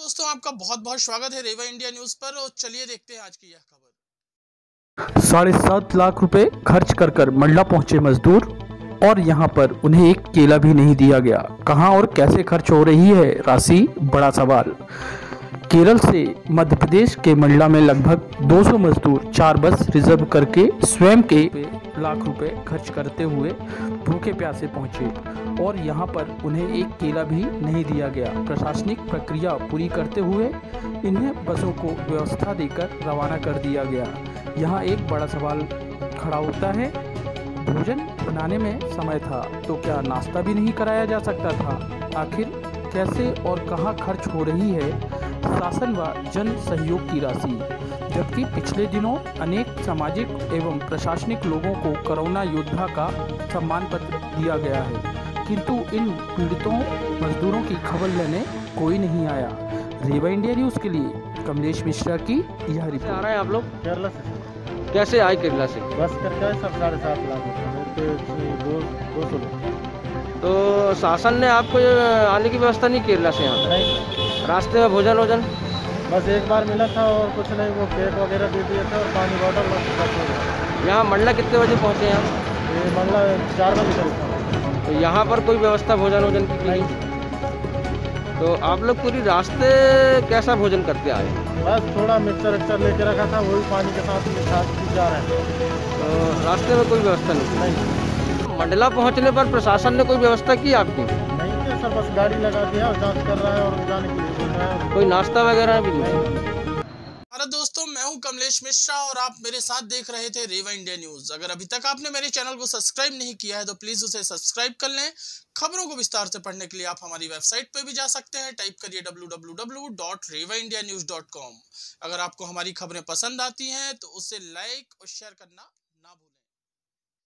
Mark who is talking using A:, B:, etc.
A: दोस्तों, आपका बहुत बहुत स्वागत है रेवा इंडिया न्यूज पर। और चलिए देखते हैं आज की यह खबर।
B: 7.5 लाख रुपए खर्च कर कर मंडला पहुंचे मजदूर और यहां पर उन्हें एक केला भी नहीं दिया गया। कहां और कैसे खर्च हो रही है राशि, बड़ा सवाल। केरल से मध्य प्रदेश के मंडला में लगभग 200 मजदूर 4 बस रिजर्व करके स्वयं के लाख रुपए खर्च करते हुए भूखे प्यासे पहुंचे और यहां पर उन्हें एक केला भी नहीं दिया गया। प्रशासनिक प्रक्रिया पूरी करते हुए इन्हें बसों को व्यवस्था देकर रवाना कर दिया गया। यहाँ एक बड़ा सवाल खड़ा होता है, भोजन बनाने में समय था तो क्या नाश्ता भी नहीं कराया जा सकता था? आखिर कैसे और कहां खर्च हो रही है शासन व जन सहयोग की राशि, जबकि पिछले दिनों अनेक सामाजिक एवं प्रशासनिक लोगों को कोरोना योद्धा का सम्मान पत्र दिया गया है, किंतु इन पीड़ितों मजदूरों की खबर लेने कोई नहीं आया। रेवा इंडिया न्यूज़ के लिए कमलेश मिश्रा की यह रिपोर्ट।
C: आ रहे हैं आप लोग
D: केरला से?
C: कैसे आए केरला से?
D: बस करके आए, सब 7.5 लाख रुपये 200 लोग।
C: तो शासन ने आपको आने की व्यवस्था नहीं केरला से यहाँ
D: नहीं,
C: रास्ते में भोजन वोजन?
D: बस एक बार मिला था और कुछ नहीं, वो केक वगैरह दे दिए थे और पानी बॉटल बस हो गया।
C: यहाँ मंडला कितने बजे पहुँचे यहाँ?
D: ये मंडला 4 बजे करीब।
C: तो यहाँ पर कोई व्यवस्था भोजन वोजन की नहीं? तो आप लोग पूरी रास्ते कैसा भोजन करते आए?
D: बस थोड़ा मिक्सर लेके रखा था, वही पानी के साथ जा रहे हैं।
C: तो रास्ते में कोई व्यवस्था नहीं? मंडला पहुँचने पर प्रशासन ने कोई व्यवस्था की आपकी?
D: नहीं थे सर, बस गाड़ी लगा दिया और जांच कर रहा है और जाने के लिए बोल रहा है।
C: कोई नाश्ता वगैरह भी नहीं?
A: अरे दोस्तों, मैं हूं कमलेश मिश्रा और आप मेरे साथ देख रहे थे रेवा इंडिया न्यूज। अगर अभी तक आपने मेरे चैनल को सब्सक्राइब नहीं किया है तो प्लीज उसे सब्सक्राइब कर लें। खबरों को विस्तार से पढ़ने के लिए आप हमारी वेबसाइट पर भी जा सकते हैं। टाइप करिए www.revaindianews.com। अगर आपको हमारी खबरें पसंद आती हैं तो उसे लाइक और शेयर करना ना भूलें।